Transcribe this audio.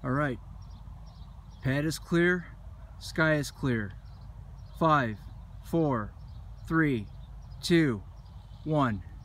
Alright, pad is clear, sky is clear. 5, 4, 3, 2, 1.